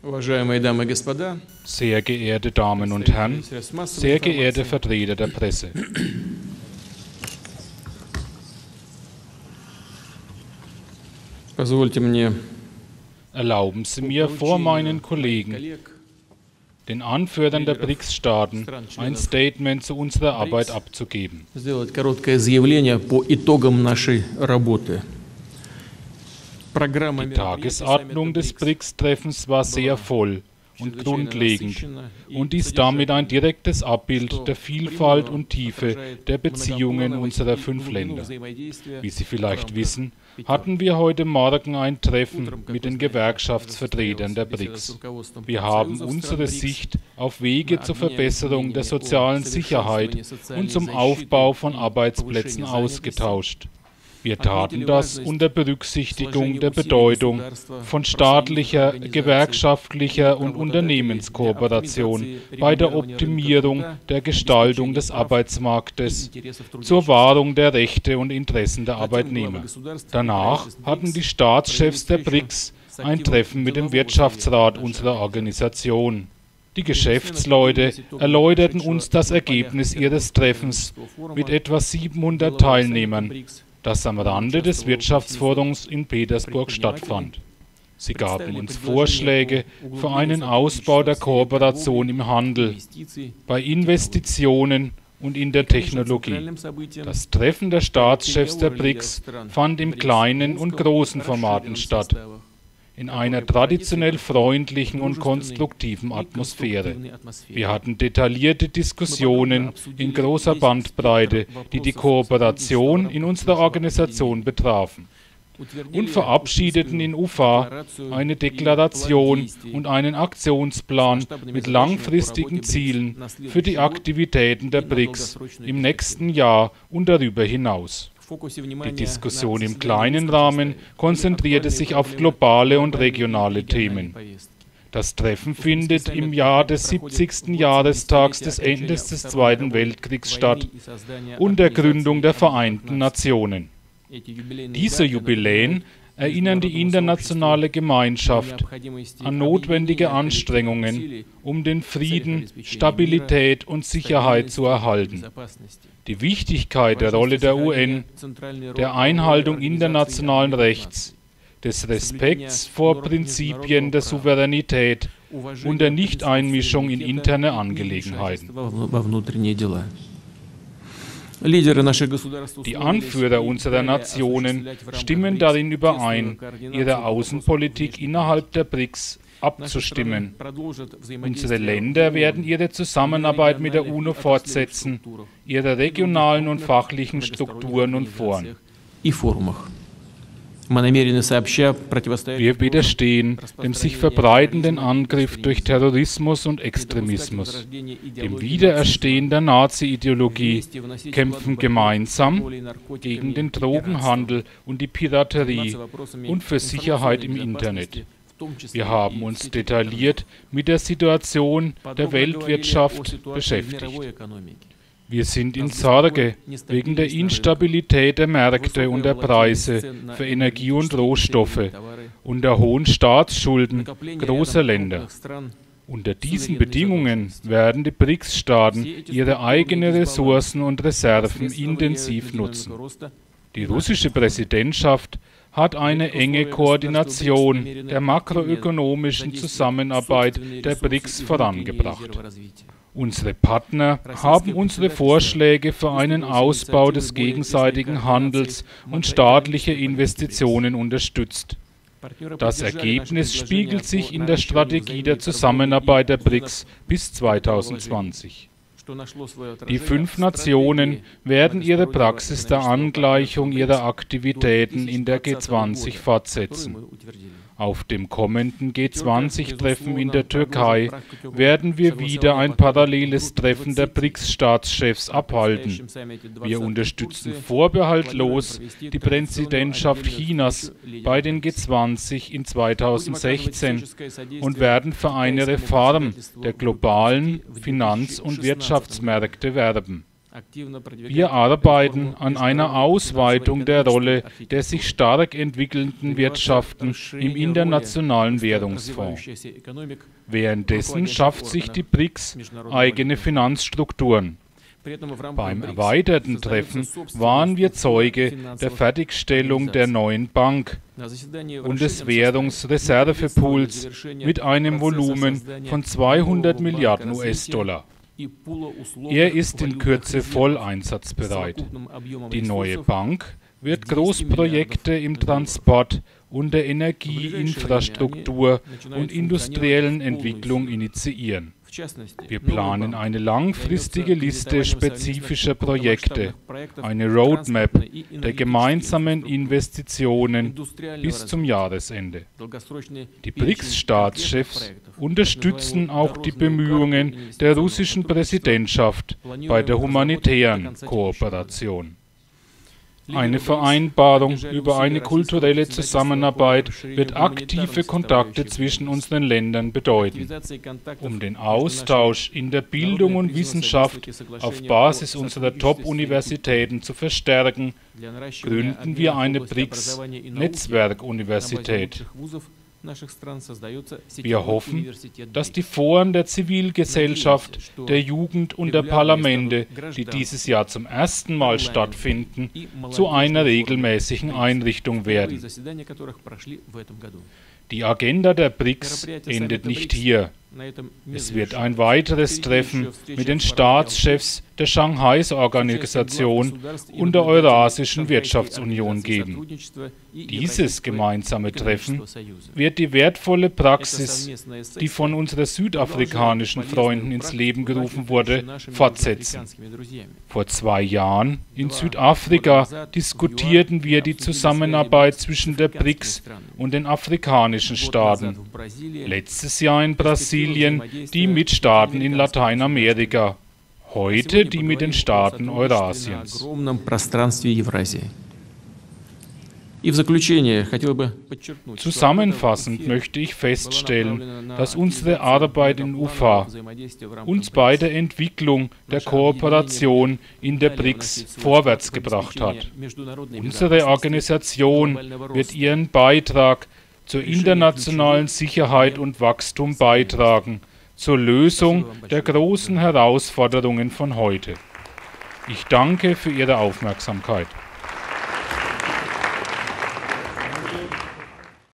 Sehr geehrte Damen und Herren, sehr geehrte Vertreter der Presse. Erlauben Sie mir, vor meinen Kollegen, den Anführern der BRICS-Staaten, ein Statement zu unserer Arbeit abzugeben. Die Tagesordnung des BRICS-Treffens war sehr voll und grundlegend und ist damit ein direktes Abbild der Vielfalt und Tiefe der Beziehungen unserer 5 Länder. Wie Sie vielleicht wissen, hatten wir heute Morgen ein Treffen mit den Gewerkschaftsvertretern der BRICS. Wir haben unsere Sicht auf Wege zur Verbesserung der sozialen Sicherheit und zum Aufbau von Arbeitsplätzen ausgetauscht. Wir taten das unter Berücksichtigung der Bedeutung von staatlicher, gewerkschaftlicher und Unternehmenskooperation bei der Optimierung der Gestaltung des Arbeitsmarktes zur Wahrung der Rechte und Interessen der Arbeitnehmer. Danach hatten die Staatschefs der BRICS ein Treffen mit dem Wirtschaftsrat unserer Organisation. Die Geschäftsleute erläuterten uns das Ergebnis ihres Treffens mit etwa 700 Teilnehmern, das am Rande des Wirtschaftsforums in Petersburg stattfand. Sie gaben uns Vorschläge für einen Ausbau der Kooperation im Handel, bei Investitionen und in der Technologie. Das Treffen der Staatschefs der BRICS fand in kleinen und großen Formaten statt, in einer traditionell freundlichen und konstruktiven Atmosphäre. Wir hatten detaillierte Diskussionen in großer Bandbreite, die die Kooperation in unserer Organisation betrafen, und verabschiedeten in Ufa eine Deklaration und einen Aktionsplan mit langfristigen Zielen für die Aktivitäten der BRICS im nächsten Jahr und darüber hinaus. Die Diskussion im kleinen Rahmen konzentrierte sich auf globale und regionale Themen. Das Treffen findet im Jahr des 70. Jahrestags des Endes des Zweiten Weltkriegs statt und der Gründung der Vereinten Nationen. Diese Jubiläen erinnern die internationale Gemeinschaft an notwendige Anstrengungen, um den Frieden, Stabilität und Sicherheit zu erhalten. Die Wichtigkeit der Rolle der UN, der Einhaltung internationalen Rechts, des Respekts vor Prinzipien der Souveränität und der Nichteinmischung in interne Angelegenheiten. Die Anführer unserer Nationen stimmen darin überein, ihre Außenpolitik innerhalb der BRICS abzustimmen. Unsere Länder werden ihre Zusammenarbeit mit der UNO fortsetzen, ihre regionalen und fachlichen Strukturen und Foren. Wir widerstehen dem sich verbreitenden Angriff durch Terrorismus und Extremismus, dem Wiedererstehen der Nazi-Ideologie, kämpfen gemeinsam gegen den Drogenhandel und die Piraterie und für Sicherheit im Internet. Wir haben uns detailliert mit der Situation der Weltwirtschaft beschäftigt. Wir sind in Sorge wegen der Instabilität der Märkte und der Preise für Energie und Rohstoffe und der hohen Staatsschulden großer Länder. Unter diesen Bedingungen werden die BRICS-Staaten ihre eigenen Ressourcen und Reserven intensiv nutzen. Die russische Präsidentschaft hat eine enge Koordination der makroökonomischen Zusammenarbeit der BRICS vorangebracht. Unsere Partner haben unsere Vorschläge für einen Ausbau des gegenseitigen Handels und staatliche Investitionen unterstützt. Das Ergebnis spiegelt sich in der Strategie der Zusammenarbeit der BRICS bis 2020. Die 5 Nationen werden ihre Praxis der Angleichung ihrer Aktivitäten in der G20 fortsetzen. Auf dem kommenden G20-Treffen in der Türkei werden wir wieder ein paralleles Treffen der BRICS-Staatschefs abhalten. Wir unterstützen vorbehaltlos die Präsidentschaft Chinas bei den G20 in 2016 und werden für eine Reform der globalen Finanz- und Wirtschaftsmärkte werben. Wir arbeiten an einer Ausweitung der Rolle der sich stark entwickelnden Wirtschaften im Internationalen Währungsfonds. Währenddessen schafft sich die BRICS eigene Finanzstrukturen. Beim erweiterten Treffen waren wir Zeuge der Fertigstellung der neuen Bank und des Währungsreservepools mit einem Volumen von 200 Milliarden US-Dollar. Er ist in Kürze voll einsatzbereit. Die neue Bank wird Großprojekte im Transport und der Energieinfrastruktur und industriellen Entwicklung initiieren. Wir planen eine langfristige Liste spezifischer Projekte, eine Roadmap der gemeinsamen Investitionen bis zum Jahresende. Die BRICS-Staatschefs unterstützen auch die Bemühungen der russischen Präsidentschaft bei der humanitären Kooperation. Eine Vereinbarung über eine kulturelle Zusammenarbeit wird aktive Kontakte zwischen unseren Ländern bedeuten. Um den Austausch in der Bildung und Wissenschaft auf Basis unserer Top-Universitäten zu verstärken, gründen wir eine BRICS-Netzwerkuniversität. Wir hoffen, dass die Foren der Zivilgesellschaft, der Jugend und der Parlamente, die dieses Jahr zum ersten Mal stattfinden, zu einer regelmäßigen Einrichtung werden. Die Agenda der BRICS endet nicht hier. Es wird ein weiteres Treffen mit den Staatschefs der Shanghai-Organisation und der Eurasischen Wirtschaftsunion geben. Dieses gemeinsame Treffen wird die wertvolle Praxis, die von unseren südafrikanischen Freunden ins Leben gerufen wurde, fortsetzen. Vor 2 Jahren in Südafrika diskutierten wir die Zusammenarbeit zwischen der BRICS und den afrikanischen Staaten. Letztes Jahr in Brasilien die Mitstaaten in Lateinamerika, heute die mit den Staaten Eurasiens. Zusammenfassend möchte ich feststellen, dass unsere Arbeit in UFA uns bei der Entwicklung der Kooperation in der BRICS vorwärts gebracht hat. Unsere Organisation wird ihren Beitrag zur internationalen Sicherheit und Wachstum beitragen, zur Lösung der großen Herausforderungen von heute. Ich danke für Ihre Aufmerksamkeit.